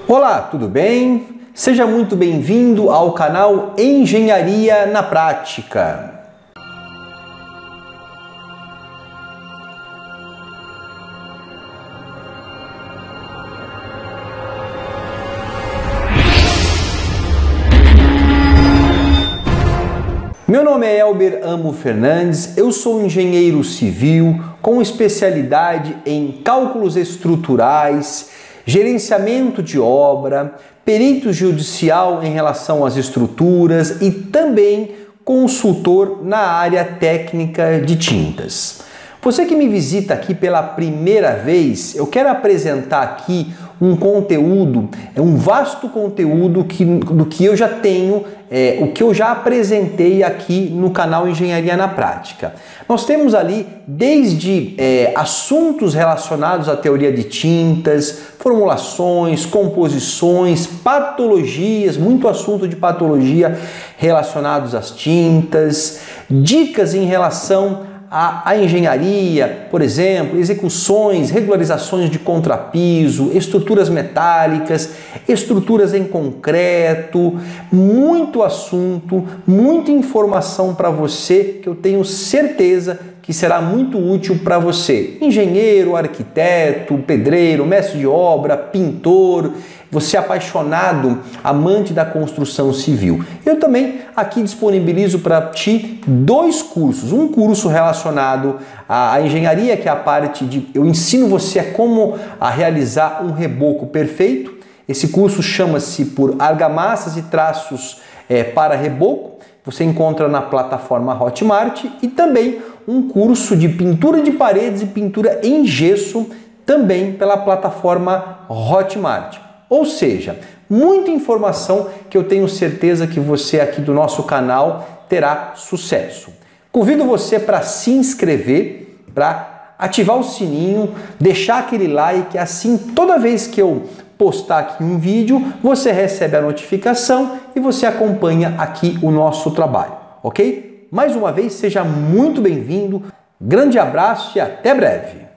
Olá, tudo bem? Seja muito bem-vindo ao canal Engenharia na Prática. Meu nome é Elber Amo Fernandes, eu sou engenheiro civil com especialidade em cálculos estruturais, gerenciamento de obra, perito judicial em relação às estruturas e também consultor na área técnica de tintas. Você que me visita aqui pela primeira vez, eu quero apresentar aqui um conteúdo, um vasto conteúdo do que eu já tenho, o que eu já apresentei aqui no canal Engenharia na Prática. Nós temos ali desde assuntos relacionados à teoria de tintas, formulações, composições, patologias, muito assunto de patologia relacionados às tintas, dicas em relação a engenharia, por exemplo, execuções, regularizações de contrapiso, estruturas metálicas, estruturas em concreto, muito assunto, muita informação para você que eu tenho certeza que será muito útil para você. Engenheiro, arquiteto, pedreiro, mestre de obra, pintor, você apaixonado, amante da construção civil. Eu também aqui disponibilizo para ti dois cursos. Um curso relacionado à engenharia, que é a parte de... eu ensino você a realizar um reboco perfeito. Esse curso chama-se por Argamassas e Traços para Reboco. Você encontra na plataforma Hotmart, e também um curso de pintura de paredes e pintura em gesso, também pela plataforma Hotmart. Ou seja, muita informação que eu tenho certeza que você aqui do nosso canal terá sucesso. Convido você para se inscrever, para ativar o sininho, deixar aquele like, assim toda vez que eu postar aqui um vídeo, você recebe a notificação e você acompanha aqui o nosso trabalho, ok? Mais uma vez, seja muito bem-vindo, grande abraço e até breve!